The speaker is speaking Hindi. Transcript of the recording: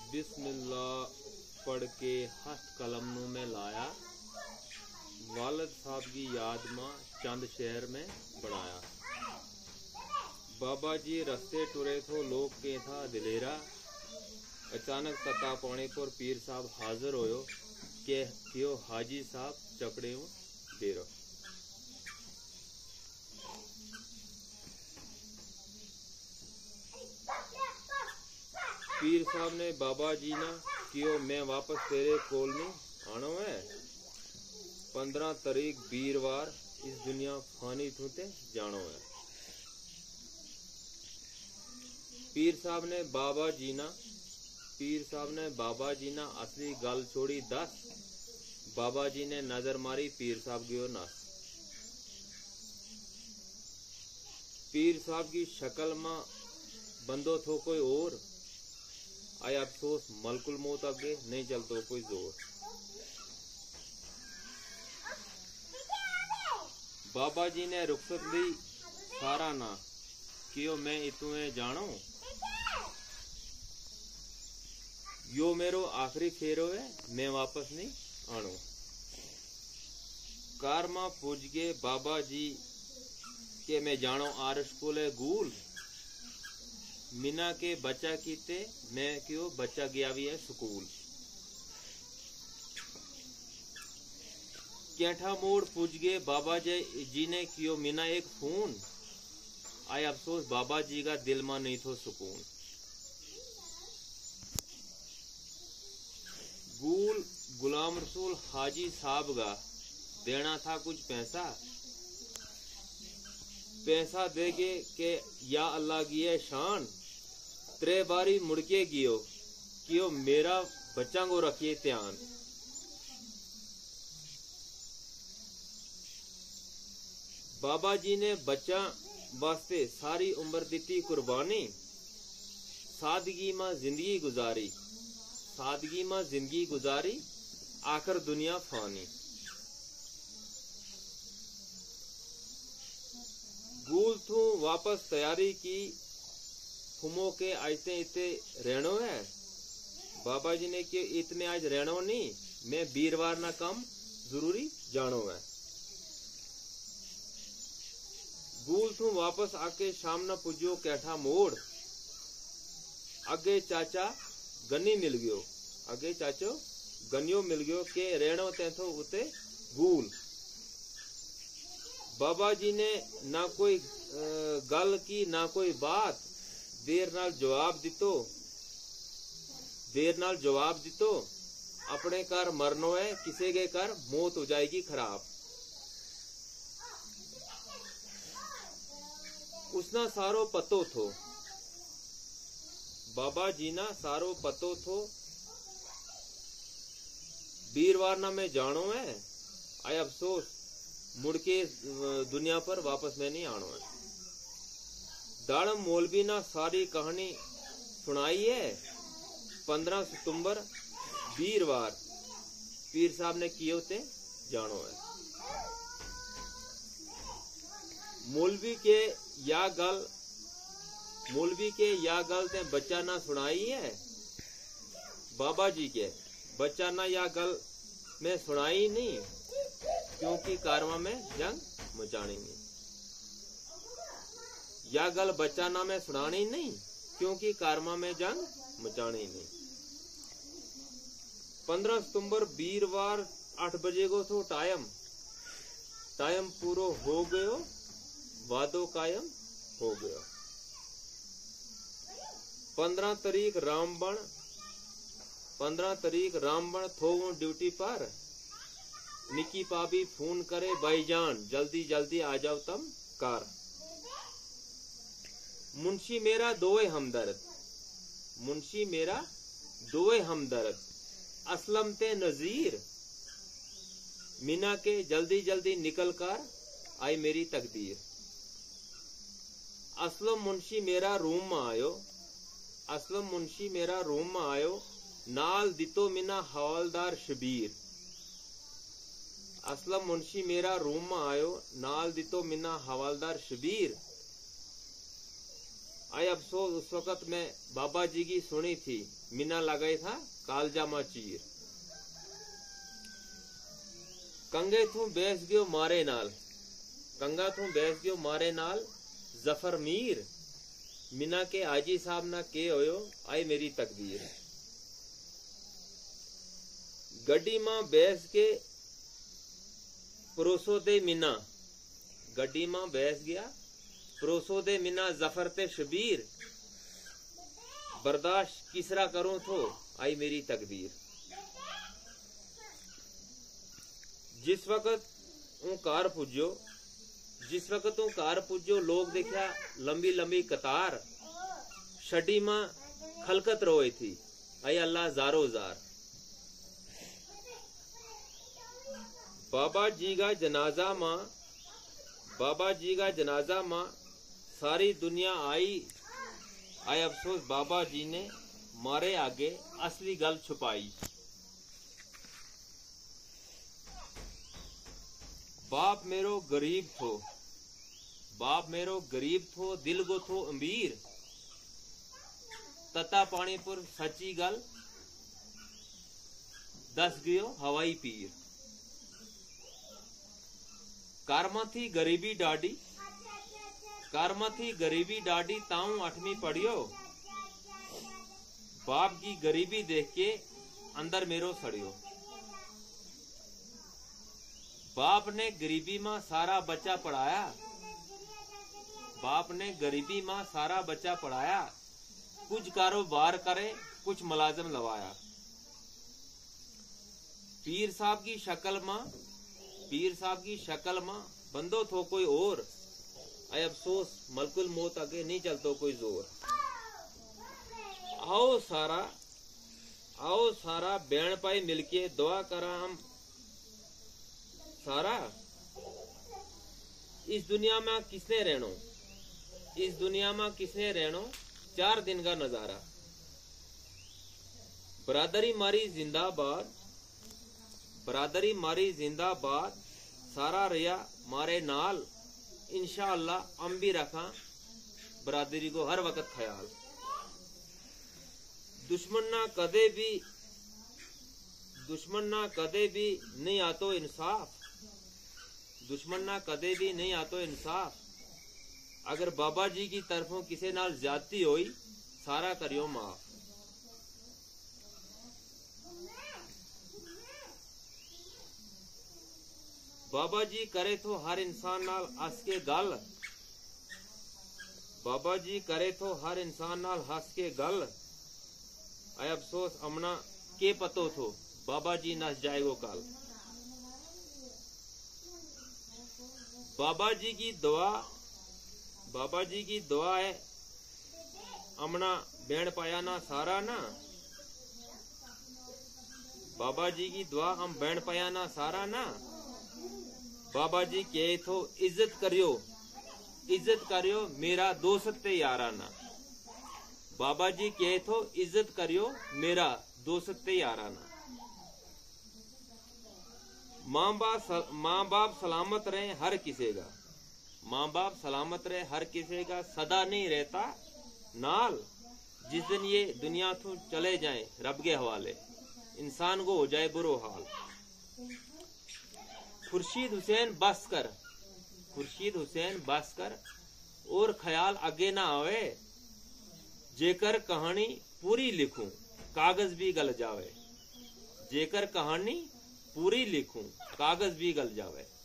बिस्मिल्लाह पढ़ के हथ कलम नू में लाया, वालिद साहब की याद में चंद शहर में बढ़ाया। बाबा जी रस्ते टुरे थो, लोग के था दिलेरा। अचानक तता पौने पर पीर साहब हाजिर होयो के थियो हाजी साहब चपड़े देरो। पीर साहब ने बाबा जी ना कियो मैं वापस तेरे कोल में आनो है। 15 तारीख बीरवार इस दुनिया फानी थूते जानो है। पीर साहब ने बाबा जी ना असली गल छोड़ी दस। बाबा जी ने नजर मारी पीर साहब की ओर नस। पीर साहब की शक्ल में बंदो थो कोई और, आय अफसोस मलकुल मौत आगे नहीं चलतो कोई जोर। बाबा जी ने रुखसत ली सारा ना कियो मैं इतुए जानो। यो मेरो आखिरी फेरो है, मैं वापस नहीं आनो। कार में पूछ गए बाबा जी के मैं जानो आरश कोले गूल। मीना के बच्चा कीते मैं क्यों बच्चा गया भी है स्कूल। कैठा मोड़ पूछ गए बाबा जी ने कियो मीना एक फोन। आय अफसोस बाबा जी का दिल में नहीं थो सुकून। गूल गुलाम रसूल हाजी साहब का देना था कुछ पैसा देगे के या अल्लाह की है शान। त्रे बारी मुड़के कियो मेरा बच्चा को रखिए ध्यान। बाबा जी ने बच्चा वास्ते सारी उम्र दी कुर्बानी। सादगी में जिंदगी गुजारी आखिर दुनिया फानी। गूल थू वापस तैयारी की फुमो के आयते इते रहनो है। बाबा जी ने कि इतने आज रहनो नहीं, मैं बीरवार ना कम जरूरी जानो है। गूल थू वापस आके शाम न पुजो कैठा मोड़। अगे चाचा गनियो मिल गयो के रहनो तेथो उते गूल। बाबा जी ने ना कोई गल की ना कोई बात, देर नाल जवाब दितो अपने घर मरनो है, किसी के घर मौत हो जाएगी खराब। उसना सारो पतो थो, बाबा जी ना सारो पतो थो। बीरवार ना मैं जानो है, आय अफसोस मुड़के दुनिया पर वापस में नहीं आनो है। दाड़म मौलवी ना सारी कहानी सुनाई है। 15 सितंबर बीरवार पीर साहब ने कियो ते जानो है। मौलवी के या गल ते बच्चा ना सुनाई है। बाबा जी के बच्चा ना या गल में सुनाई नहीं, क्योंकि कारवा में जंग मचानी नहीं। या गल बच्चाना में सुनानी नहीं, क्योंकि कारवा में जंग मचानी नहीं। 15 सितंबर बीरवार 8 बजे को थो टाइम पूरो हो गयो, वादो कायम हो गयो। 15 तारीख रामबण थो ड्यूटी पर। निकी पाबी फोन करे भाईजान जल्दी जल्दी आ जाओ तम कार। मुंशी मेरा दोए हमदर्द असलम ते नजीर। मीना के जल्दी जल्दी निकल कर आई मेरी तकदीर। असलम मुंशी मेरा रूम में आयो, नाल दितो मीना हवालदार शबीर। असलम मुंशी मेरा रूम में आयो, नाल दितो मिना हवालदार शबीर। आए अफसोस उस वक्त मैं बाबा जी की सुनी थी, मीना लगाई था कालजामा चीर। कंगे थू बैस गयो मारे नाल, कंगा थू बैस गयो मारे नाल जफर मीर, मीना के आजी साहब ना के होयो आई मेरी तकदीर। गड्डी मां बैस के परोसो दे मीना, गड्डी मां बैस गया परोसो दे मीना जफर ते शबीर, बर्दाश्त किसरा करूं तो आई मेरी तकदीर। जिस वक्त ऊ कार पुज्यो, जिस वक्त ऊ कार पुज्यो लोग देखा लंबी लंबी कतार, शडी मां खलकत रोई थी आई अल्लाह जारो जार। बाबा जी का जनाजा मां, बाबा जी का जनाजा मां सारी दुनिया आई, आए अफसोस बाबा जी ने मारे आगे असली गल छुपाई। बाप मेरो गरीब थो, बाप मेरो गरीब थो दिल गो थो अमीर, तता पानीपुर सच्ची गल दस गयो हवाई पीर। कारमा थी गरीबी डाडी, कारमा थी गरीबी डाडी ताऊ 8वीं पढ़ियो, बाप की गरीबी देख के अंदर मेरो सड़ियो। बाप ने गरीबी मां सारा बच्चा पढ़ाया, बाप ने गरीबी मां सारा बच्चा पढ़ाया, कुछ कारोबार करे कुछ मुलाजिम लवाया। पीर साहब की शक्ल मां, पीर साहब की शक्ल मां बंदो थो कोई और, आए अफसोस मलकुल मौत आगे नहीं चलतो कोई जोर। आओ सारा, आओ सारा बैण पाई मिलके दुआ करा हम सारा। इस दुनिया में किसने रहनो, इस दुनिया में किसने रहनो 4 दिन का नजारा। बरादरी मारी जिंदाबाद, बरादरी मारी जिंदाबाद, सारा रिया मारे नाल, इंशाअल्लाह हम भी रखा बरादरी को हर वक्त ख्याल। दुश्मन ना कदे भी, दुश्मन ना कदे भी नहीं आतो इंसाफ, दुश्मन ना कदे भी नहीं आतो इंसाफ। अगर बाबा जी की तरफों किसी नाल ज्यादती होई सारा करियो माफ। बाबा जी करे तो हर इंसान नाल हंस के गल, बाबा जी करे तो हर इंसान नाल हंस के गल। आए अफसोस अमना के पतो थो बाबा जी नस जाएगो कल। बाबा जी की दुआ, बाबा जी की दुआ है अमना बैण पाया ना सारा ना, बाबा जी की दुआ हम बैण पाया ना सारा ना। बाबा जी कहे तो इज्जत करियो, इज्जत करियो मेरा दोस्त ते याराना। बाबा जी कहे तो इज्जत करियो मेरा दोस्त ते याराना। माँ बाप सलामत रहे हर किसी का, माँ बाप सलामत रहे हर किसी का, सदा नहीं रहता नाल। जिस दिन ये दुनिया तो चले जाए रब के हवाले, इंसान को हो जाए बुरो हाल। खुर्शीद हुसैन बसकर, खुर्शीद हुसैन बसकर और ख्याल आगे ना आवे, जेकर कहानी पूरी लिखूं कागज भी गल जावे, जेकर कहानी पूरी लिखूं कागज भी गल जावे।